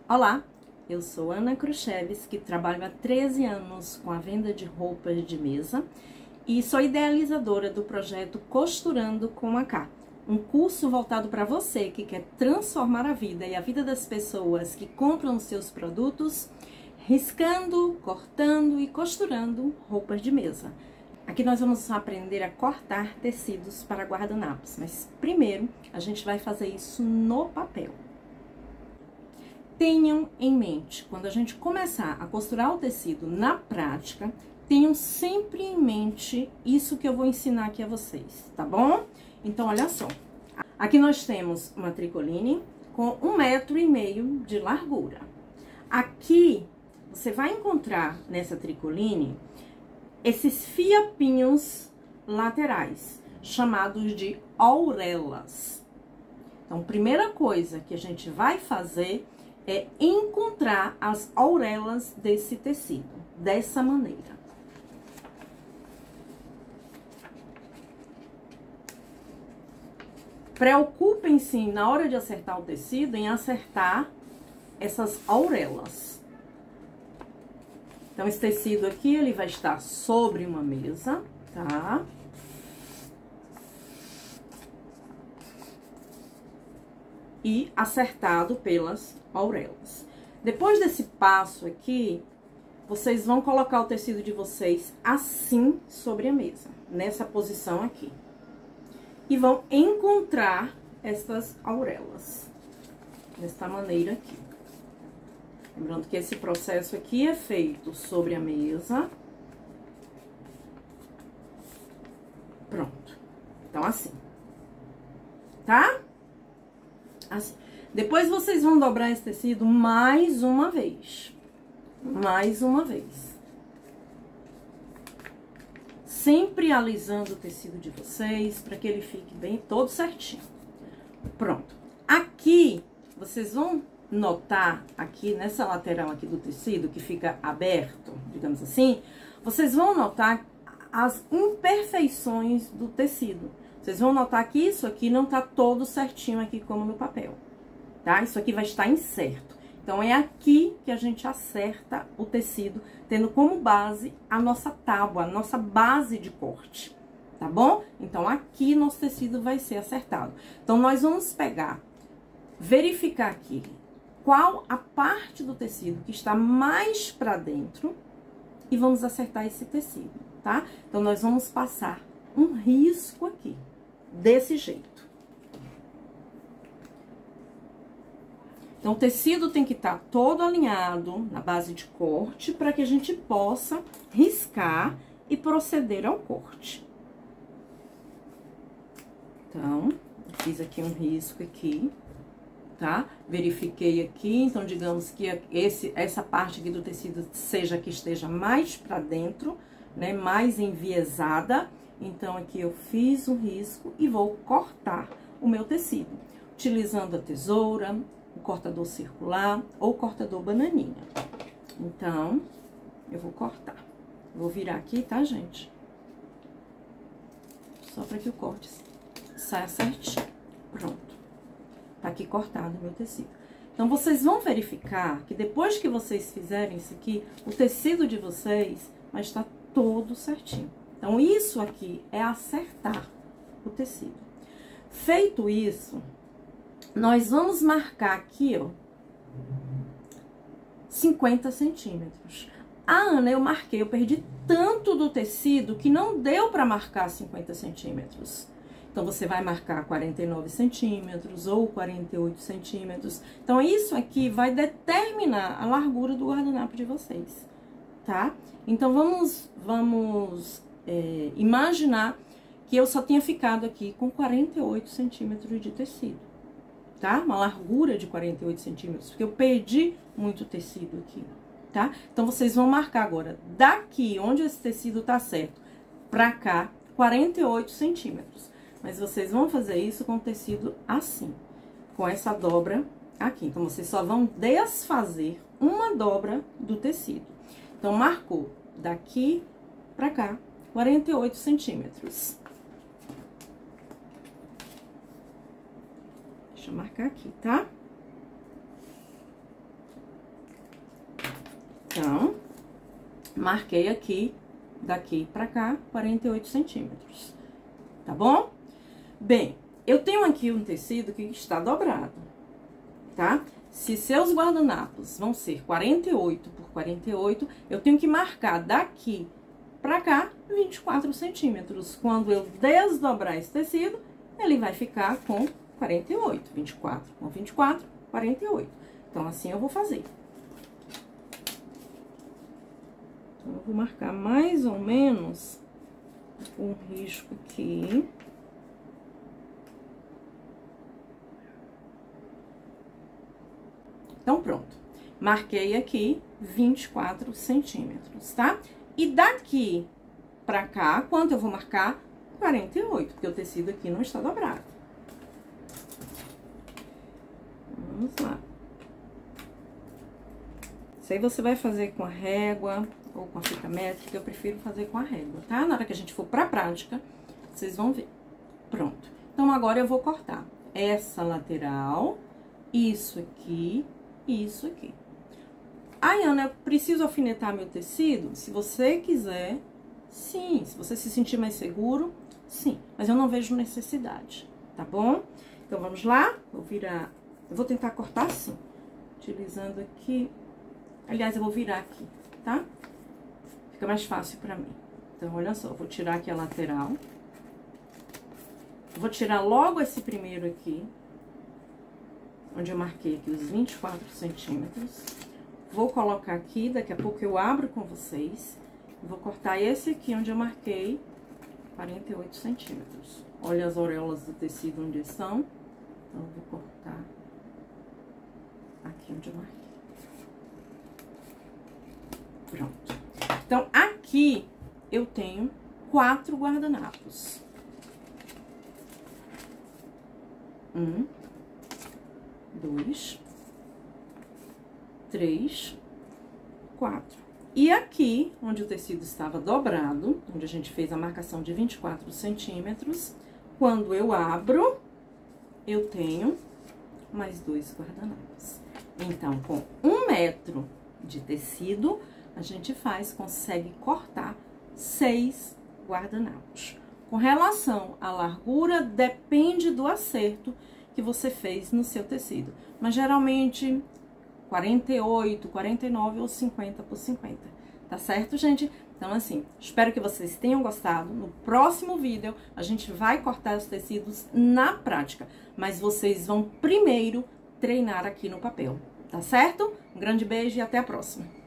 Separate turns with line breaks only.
Olá, eu sou Ana Kruszewski, trabalho há 13 anos com a venda de roupas de mesa e sou idealizadora do projeto Costurando com a K, um curso voltado para você que quer transformar a vida e a vida das pessoas que compram os seus produtos, riscando, cortando e costurando roupas de mesa. Aqui nós vamos aprender a cortar tecidos para guardanapos, mas primeiro a gente vai fazer isso no papel. Tenham em mente, quando a gente começar a costurar o tecido na prática, tenham sempre em mente isso que eu vou ensinar aqui a vocês, tá bom? Então, olha só. Aqui nós temos uma tricoline com 1,5 m de largura. Aqui, você vai encontrar nessa tricoline esses fiapinhos laterais, chamados de aurelas. Então, primeira coisa que a gente vai fazer é encontrar as aurelas desse tecido, dessa maneira. Preocupem-se na hora de acertar o tecido, em acertar essas aurelas. Então, esse tecido aqui, ele vai estar sobre uma mesa, tá? E acertado pelas aurelas. Depois desse passo aqui, vocês vão colocar o tecido de vocês assim sobre a mesa, nessa posição aqui. E vão encontrar essas aurelas, desta maneira aqui. Lembrando que esse processo aqui é feito sobre a mesa. Pronto. Então, assim. Tá? Assim. Depois vocês vão dobrar esse tecido mais uma vez. Mais uma vez. Sempre alisando o tecido de vocês, para que ele fique bem todo certinho. Pronto. Aqui, vocês vão notar, aqui nessa lateral aqui do tecido, que fica aberto, digamos assim, vocês vão notar as imperfeições do tecido. Vocês vão notar que isso aqui não tá todo certinho aqui como no papel, tá? Isso aqui vai estar incerto. Então, é aqui que a gente acerta o tecido, tendo como base a nossa tábua, a nossa base de corte, tá bom? Então, aqui nosso tecido vai ser acertado. Então, nós vamos pegar, verificar aqui qual a parte do tecido que está mais pra dentro e vamos acertar esse tecido, tá? Então, nós vamos passar um risco aqui, desse jeito. Então, o tecido tem que estar todo alinhado na base de corte para que a gente possa riscar e proceder ao corte. Então, fiz aqui um risco aqui, tá? Verifiquei aqui, então, digamos que essa parte aqui do tecido seja que esteja mais para dentro, né? Mais enviesada. Então, aqui eu fiz um risco e vou cortar o meu tecido, utilizando a tesoura, o cortador circular ou cortador bananinha. Então, eu vou cortar. Vou virar aqui, tá, gente? Só para que o corte saia certinho. Pronto. Tá aqui cortado o meu tecido. Então, vocês vão verificar que depois que vocês fizerem isso aqui, o tecido de vocês vai estar todo certinho. Então, isso aqui é acertar o tecido. Feito isso, nós vamos marcar aqui, ó, 50 centímetros. Ana, eu marquei, eu perdi tanto do tecido que não deu para marcar 50 centímetros. Então, você vai marcar 49 centímetros ou 48 centímetros. Então, isso aqui vai determinar a largura do guardanapo de vocês, tá? Então, vamos imaginar que eu só tinha ficado aqui com 48 centímetros de tecido, tá? Uma largura de 48 centímetros, porque eu perdi muito tecido aqui, tá? Então, vocês vão marcar agora, daqui onde esse tecido tá certo, pra cá, 48 centímetros. Mas vocês vão fazer isso com o tecido assim, com essa dobra aqui. Então, vocês só vão desfazer uma dobra do tecido. Então, marcou daqui pra cá, 48 centímetros. Deixa eu marcar aqui, tá? Então, marquei aqui, daqui pra cá, 48 centímetros, tá bom? Bem, eu tenho aqui um tecido que está dobrado, tá? Se seus guardanapos vão ser 48 por 48, eu tenho que marcar daqui pra cá 24 centímetros. Quando eu desdobrar esse tecido, ele vai ficar com 48, 24 com 24, 48. Então, assim eu vou fazer. Então, eu vou marcar mais ou menos um risco aqui. Então, pronto. Marquei aqui 24 centímetros, tá? E daqui pra cá, quanto eu vou marcar? 48, porque o tecido aqui não está dobrado. Vamos lá. Isso aí você vai fazer com a régua ou com a fita métrica, eu prefiro fazer com a régua, tá? Na hora que a gente for pra prática, vocês vão ver. Pronto. Então, agora eu vou cortar essa lateral, isso aqui e isso aqui. Ai, Ana, eu preciso alfinetar meu tecido? Se você quiser, sim. Se você se sentir mais seguro, sim. Mas eu não vejo necessidade, tá bom? Então, vamos lá? Vou virar... Eu vou tentar cortar assim, utilizando aqui... Aliás, eu vou virar aqui, tá? Fica mais fácil pra mim. Então, olha só, eu vou tirar aqui a lateral. Vou tirar logo esse primeiro aqui, onde eu marquei aqui os 24 centímetros. Vou colocar aqui, daqui a pouco eu abro com vocês. Vou cortar esse aqui, onde eu marquei 48 centímetros. Olha as auréolas do tecido onde estão. Então, eu vou cortar aqui onde eu marquei. Pronto. Então, aqui eu tenho 4 guardanapos. 1, 2, 3, 4. E aqui, onde o tecido estava dobrado, onde a gente fez a marcação de 24 centímetros, quando eu abro, eu tenho mais 2 guardanapos. Então, com 1 metro de tecido, a gente consegue cortar 6 guardanapos. Com relação à largura, depende do acerto que você fez no seu tecido. Mas, geralmente, 48, 49 ou 50 por 50. Tá certo, gente? Então, assim, espero que vocês tenham gostado. No próximo vídeo, a gente vai cortar os tecidos na prática. Mas vocês vão primeiro treinar aqui no papel. Tá certo? Um grande beijo e até a próxima.